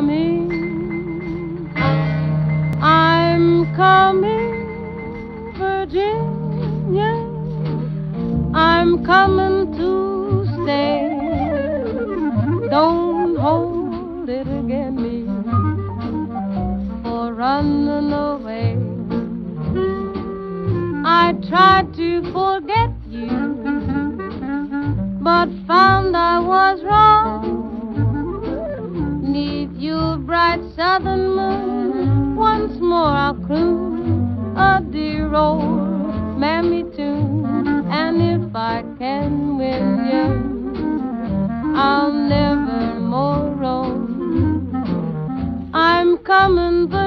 I'm coming, Virginia. I'm coming to stay. Don't hold it against me for running away. I tried to forget you, but found I was wrong. Neath your bright southern moon, once more I'll croon a dear old mammy tune. And if I can win you, I'll never more roam. I'm coming,